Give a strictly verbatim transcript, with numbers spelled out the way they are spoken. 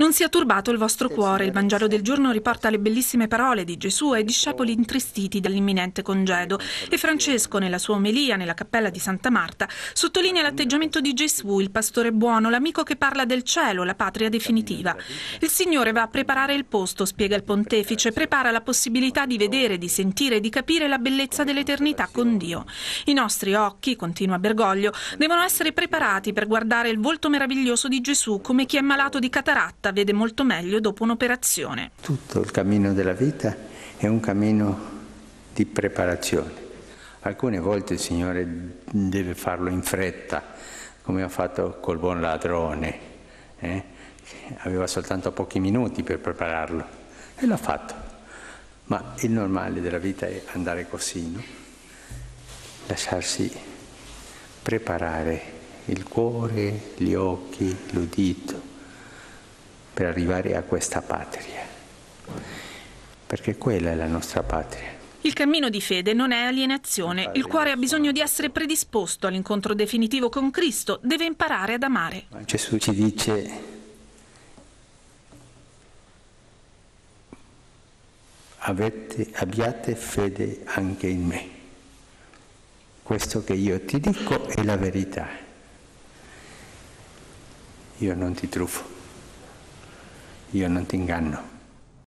Non sia turbato il vostro cuore. Il Vangelo del giorno riporta le bellissime parole di Gesù ai discepoli intristiti dall'imminente congedo. E Francesco, nella sua omelia nella cappella di Santa Marta, sottolinea l'atteggiamento di Gesù, il pastore buono, l'amico che parla del cielo, la patria definitiva. Il Signore va a preparare il posto, spiega il pontefice, prepara la possibilità di vedere, di sentire e di capire la bellezza dell'eternità con Dio. I nostri occhi, continua Bergoglio, devono essere preparati per guardare il volto meraviglioso di Gesù, come chi è malato di cataratta vede molto meglio dopo un'operazione. Tutto il cammino della vita è un cammino di preparazione. Alcune volte il Signore deve farlo in fretta, come ha fatto col buon ladrone. Eh? Aveva soltanto pochi minuti per prepararlo e l'ha fatto. Ma il normale della vita è andare così, no? Lasciarsi preparare il cuore, gli occhi, l'udito per arrivare a questa patria, perché quella è la nostra patria. Il cammino di fede non è alienazione. Il cuore ha bisogno di essere predisposto all'incontro definitivo con Cristo, deve imparare ad amare. Gesù ci dice: avete, abbiate fede anche in me. Questo che io ti dico è la verità. Io non ti truffo, io non ti inganno.